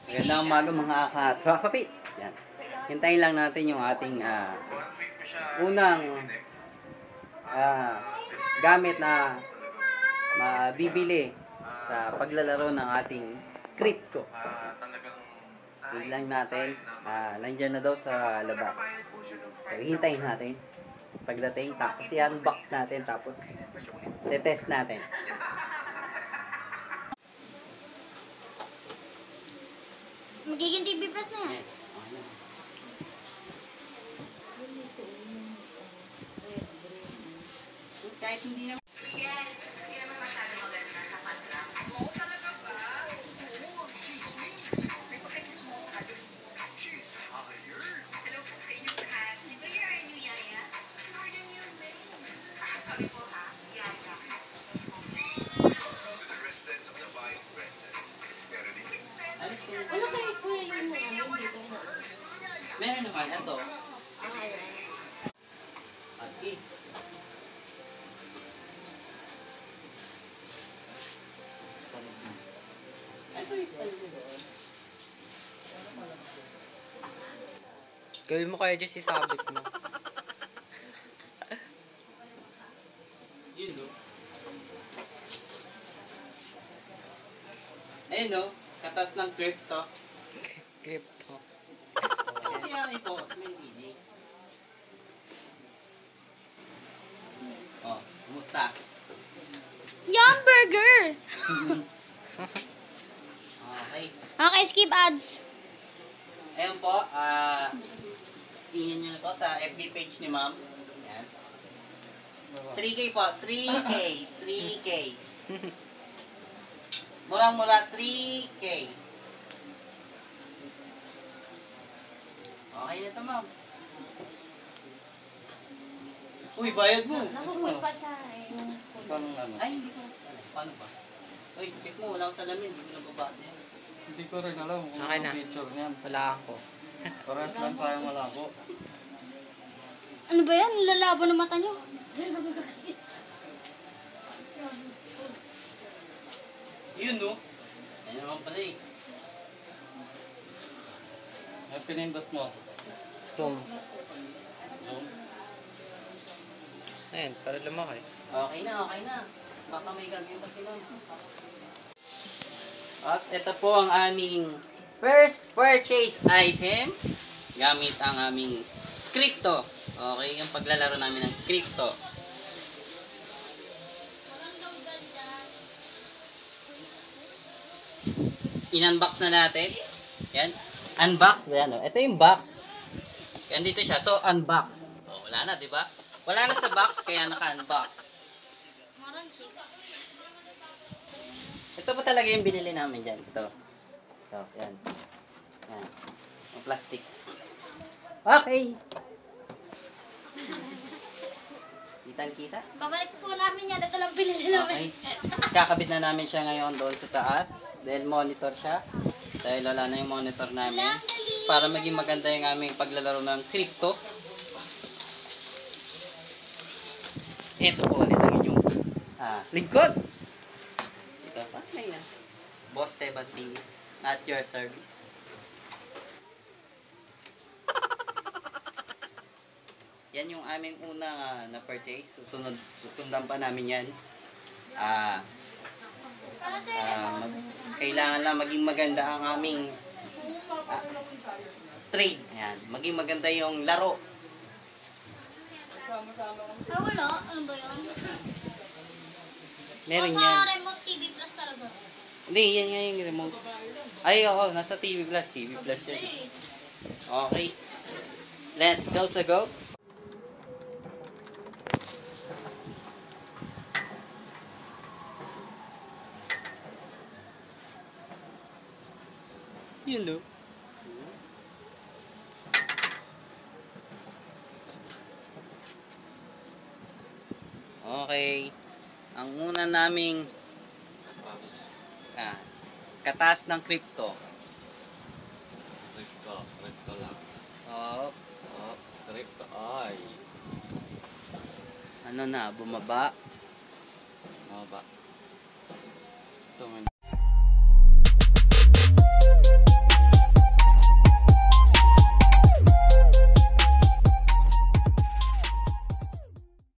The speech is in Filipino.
Magandang umaga mga ka-Tropapits. Yan. Hintayin lang natin yung ating unang gamit na mabibili sa paglalaro ng ating crypto. Wait lang natin. Nandiyan na daw sa labas. So, hintayin natin. Pagdating, tapos i-unbox natin, tapos tetest natin. Magiging TV Plus na yan. Kahit hindi naman. Hindi naman masyado maganda sa padlang. Oo, talaga ba? Oo, chismis. May pagka-chismosa ka doon. She's hired. Hello po sa inyong lahat. Di ba you're our new yaya? More than your name. Sorry po ha, yaya. To the residents of the Vice President, Miss Meredith. Ano kayo po yung dito? Meron naman. Ito. Sige. Ito yung style nila. Gawin mo kaya dyan sisabit mo. Yun, no? Ayun, no? Katas ng crypto. Crypto. Kasi yan ito, Osman TV. Oh, kumusta? Yum Burger! Okay. Okay, skip ads. Ayun po, tingnan nyo na to sa FB page ni ma'am. Yan. 3K po, 3K, 3K. Murang-mura, 3K. Okay na to, ma'am. Uy, bayad mo. Nakukul pa siya eh. Paano ano? Ay, hindi ko. Paano ba? Uy, check mo, wala ko salamin, hindi ko nababasa yan. Hindi ko rin alam kung Okay na. anong picture niyan. Wala ako. Parehas lang parang malabo. Ano ba yan? Lalabo na mata nyo. Yun, no? Ayun naman pala eh. Ay, pinindot mo. Zoom. Zoom. Ayan, para lumaki. Okay na, okay na. Baka may gagawin pa sila. Ops, ito po ang aming first purchase item. Gamit ang aming crypto. Okay, yung paglalaro namin ng crypto. In-unbox na natin. Yan. Unbox. Yan, oh. Ito yung box. Yan dito siya. So, unbox. Oh, wala na, di ba? Wala na sa box, kaya naka-unbox. More than 6. Ito po talaga yung binili namin dyan. Ito. Ito, yan. Yan. Yung plastic. Okay. Kitang-kita? Babalik po namin yan. Ito lang pinili namin. Okay. Kakabit na namin siya ngayon doon sa taas. Dahil monitor siya. Dahil wala na yung monitor namin. Para maging maganda yung aming paglalaro ng crypto. Ito po ulit ang inyong lingkod. Ito pa. Ayan. Boss Teban TV. At your service. Yan yung aming unang na-purchase. Susundan pa namin yan. Kailangan lang maging maganda ang aming trade. Ayan. Maging maganda yung laro. Wala. Ano ba yun? Meron Sa yan. remote TV Plus talaga. Hindi, yan nga yung remote. Ay, oo. Nasa TV Plus. TV Plus yan. Okay. Let's go sa go. Yun, no? Okay. Ang una naming katas ng crypto. Crypto lang. Oh, Crypto, ay. ano na, bumaba. Ano ba? Ito man.